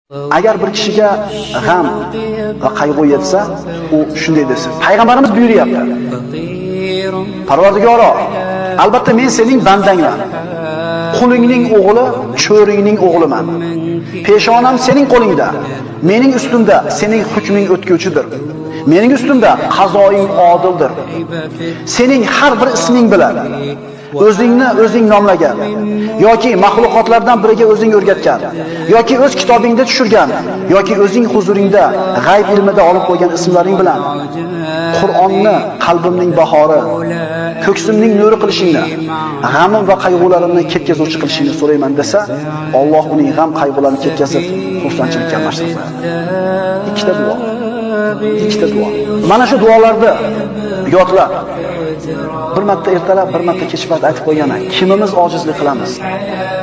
Agar bir kishiga g'am va qayg'u yetsa, u shunday desin. Payg'ambarimiz buyuryapti. Parvardigoro, albatta men sening bandangman. Qulingning o'g'li, cho'ringning o'g'liman. Peshonam sening qo'lingda. Mening ustimda sening hukming o'tkuvchidir. Mening ustimda qazoing odildir. Sening har bir isming bilan o'zingni o'zing nomlagan yoki mahluqotlardan biriga o'zing o'rgatgan yoki o'z kitobingda tushirgan yoki o'zing huzuringda g'ayb ilmida olib qo'ygan ismlaring bilan Qur'onni qalbimning bahori, ko'ksimning nuri qilishingni, g'amim va qayg'ularimni ketkazuvchi qilishingni so'rayman desa, Alloh uning g'am qayg'ularini ketkazib, xursandchilikka almashtiradi. Ikkita duo. Ikkita duo. Mana shu duolarni yodlab, bir marta ertalab, bir marta kech vaqt aytib qo'ygan. Kimimiz ojizlik qilamiz?